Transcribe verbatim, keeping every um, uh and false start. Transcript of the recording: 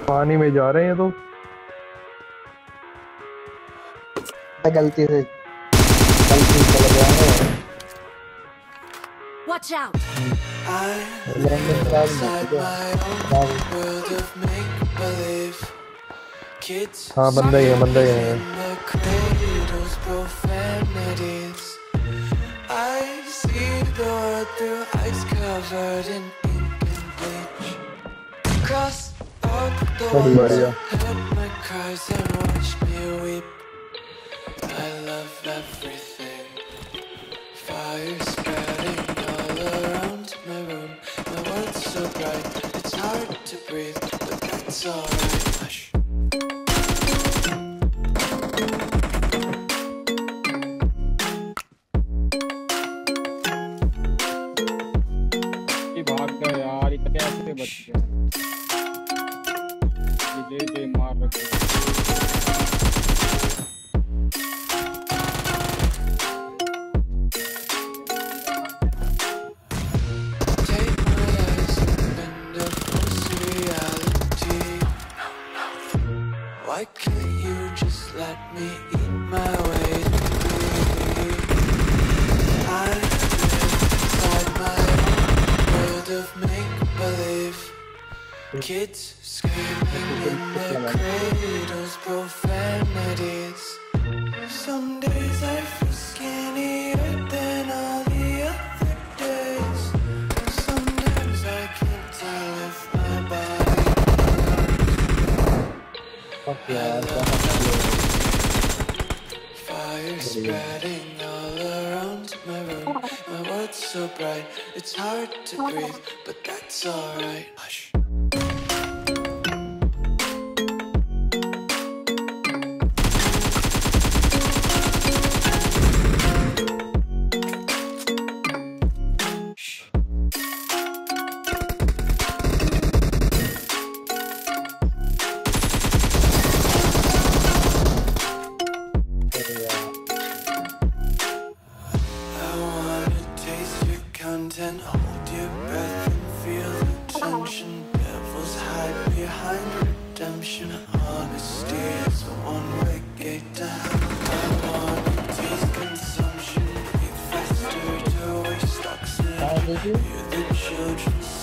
पानी में जा रहे हैं तो गलती से गलती से चले गए हैं। Watch out! लैंडिंग पैड हाँ बंदा ही है बंदा ही है। बढ़िया। I love everything. Fire spreading all around my room. My world's so bright, it's hard to breathe, but that's alright. Hush. ये भाग गया यार, ये कैसे बच गया? ये दे दे मार रखे। Why can't you just let me eat my way through? I live inside my own world of make-believe. Kids screaming in their cradles, profanities. Some days I feel skinnier than all the other days. Sometimes I can't tell if my body fire spreading all around my room. My world's so bright, it's hard to breathe, but that's alright. Hush. Content, hold your breath and feel the tension. Devils hide behind redemption. Honesty is a one-way gate to hell. I wanna taste consumption. Breathe faster to waste oxygen. Hear the children